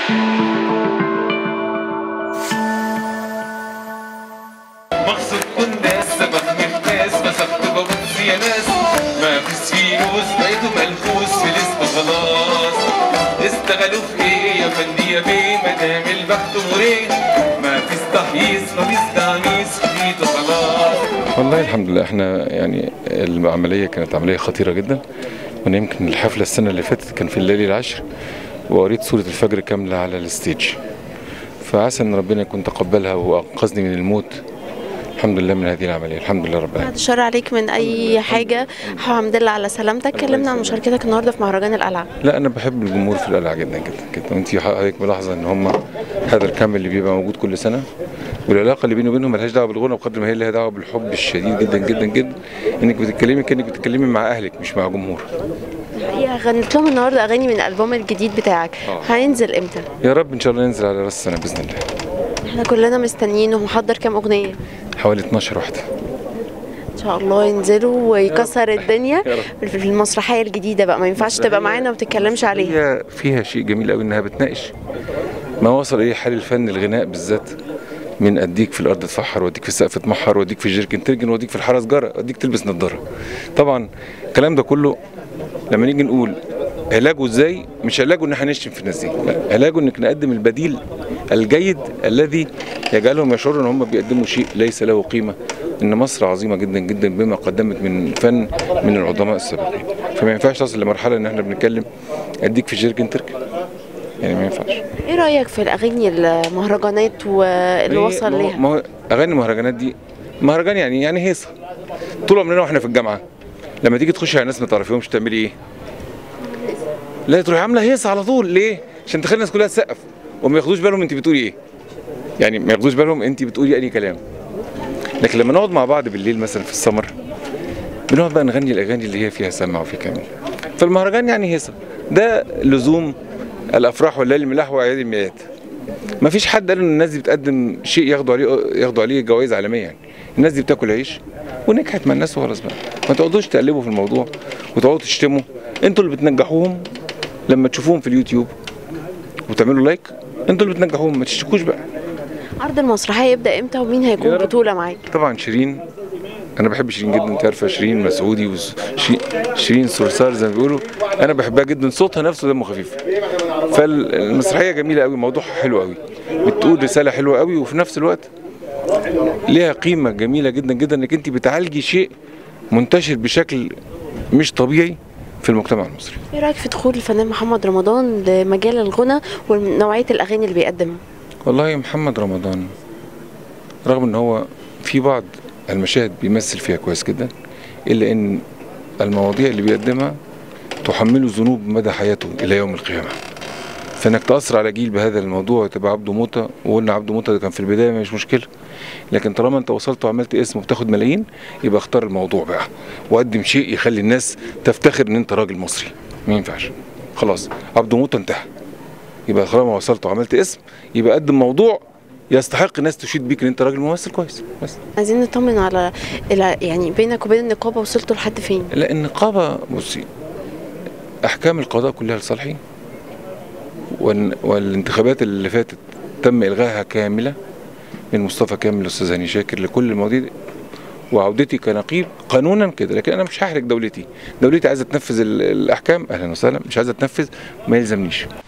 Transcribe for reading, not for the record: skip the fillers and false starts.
مقصود الناس سبقني الناس مسكت ببص يا ناس ما فيش فلوس بقيتوا ملحوس في الاسم خلاص اشتغلوا في ايه يا فندي يا بيه مدام البخت مريه ما فيش تحييص ما فيش تعنيس فيتوا خلاص. والله الحمد لله احنا يعني العمليه كانت عمليه خطيره جدا، وانا يمكن الحفله السنه اللي فاتت كان في الليالي العشر وقريت سوره الفجر كامله على الستيج، فعسى ان ربنا يكون تقبلها وانقذني من الموت الحمد لله من هذه العمليه. الحمد لله رب العالمين. بعد الشر عليك من اي حاجه، الحمد لله على سلامتك. كلمنا عن مشاركتك النهارده في مهرجان القلعه. لا انا بحب الجمهور في القلعه جدا جدا جدا، وانت حضرتك ملاحظه ان هم هذا الكم اللي بيبقى موجود كل سنه، والعلاقه اللي بيني وبينهم ملهاش دعوه بالغنى بقدر ما هي لها دعوه بالحب الشديد جدا جدا جدا، انك بتتكلمي كانك بتتكلمي مع اهلك مش مع جمهور. الحقيقه غنيت لهم النهارده اغاني من الالبوم الجديد بتاعك، هينزل امتى؟ يا رب ان شاء الله ينزل على راس السنه باذن الله. احنا كلنا مستنيين. ومحضر كام اغنيه؟ حوالي 12 واحده ان شاء الله ينزلوا ويكسر الدنيا في المسرحيه الجديده بقى. ما ينفعش تبقى معانا وما تتكلمش عليها. فيها شيء جميل قوي انها بتناقش ما وصل اليه حال الفن الغناء بالذات، من اديك في الارض تفحر، واديك في السقف تمحر، واديك في الجيركن ترجن، واديك في الحاره سجاره، واديك تلبس نظاره. طبعا الكلام ده كله لما نيجي نقول علاجه ازاي، مش علاجه ان احنا نشتم في الناس دي، لا، علاجه انك نقدم البديل الجيد الذي يجعلهم يشعروا ان هم بيقدموا شيء ليس له قيمه، ان مصر عظيمه جدا جدا بما قدمت من فن من العظماء السابقين، فما ينفعش تصل لمرحله ان احنا بنتكلم اديك في الجيركن تركن، يعني ما ينفعش. ايه رايك في الاغاني المهرجانات واللي وصل ليها؟ ما هو اغاني المهرجانات دي مهرجان يعني هيصه. طول عمرنا واحنا في الجامعه لما تيجي تخشي على ناس ما تعرفيهمش تعملي ايه؟ لا تروحي عامله هيصه على طول. ليه؟ عشان تخلي الناس كلها تسقف وما ياخدوش بالهم انت بتقولي ايه، يعني ما ياخدوش بالهم انت بتقولي اي كلام. لكن لما نقعد مع بعض بالليل مثلا في السمر بنقعد بقى نغني الاغاني اللي هي فيها سمع وفي كلام. فالمهرجان يعني هيصه، ده لزوم الافراح والليالي الملاح واعياد الميلاد. ما فيش حد قال ان الناس دي بتقدم شيء ياخدوا عليه جوائز عالميه، يعني الناس دي بتاكل عيش ونجحت مع الناس وخلاص بقى. ما تقعدوش تقلبوا في الموضوع وتقعدوا تشتموا، انتوا اللي بتنجحوهم لما تشوفوهم في اليوتيوب وتعملوا لايك، انتوا اللي بتنجحوهم، ما تشتكوش بقى. عرض المسرحيه يبدا امتى ومين هيكون بطوله معاك؟ طبعا شيرين، انا بحب شيرين جدا، انت عارفه شيرين مسعودي وشيرين صرصار زي ما بيقولوا، انا بحبها جدا، صوتها نفسه دمه خفيف. فالمسرحيه جميله قوي، موضوعها حلو قوي، بتقول رساله حلوه قوي، وفي نفس الوقت ليها قيمه جميله جدا جدا، انك انت بتعالجي شيء منتشر بشكل مش طبيعي في المجتمع المصري. ايه رايك في دخول الفنان محمد رمضان لمجال الغنى ونوعيه الاغاني اللي بيقدمها؟ والله محمد رمضان رغم ان هو في بعض المشاهد بيمثل فيها كويس جدا، الا ان المواضيع اللي بيقدمها تحمله ذنوب مدى حياته الى يوم القيامه. فانك تاثر على جيل بهذا الموضوع وتبقى عبده موته، وقلنا عبده موته ده كان في البدايه مش مشكله، لكن طالما انت وصلت وعملت اسم وبتاخد ملايين يبقى اختار الموضوع بقى وقدم شيء يخلي الناس تفتخر ان انت راجل مصري. ما ينفعش خلاص عبده موته انتهى، يبقى طالما وصلت وعملت اسم يبقى قدم موضوع يستحق الناس تشيد بيك ان انت راجل ممثل كويس. بس عايزين نطمن على يعني بينك وبين النقابه وصلتوا لحد فين؟ لا النقابه بصي، احكام القضاء كلها لصالحي، والانتخابات اللي فاتت تم الغائها كامله من مصطفى كامل الاستاذ هاني شاكر لكل المواضيع، وعودتي كنقيب قانونا كده. لكن انا مش هحرج دولتي عايزه تنفذ الاحكام اهلا وسهلا، مش عايزه تنفذ ما يلزمنيش.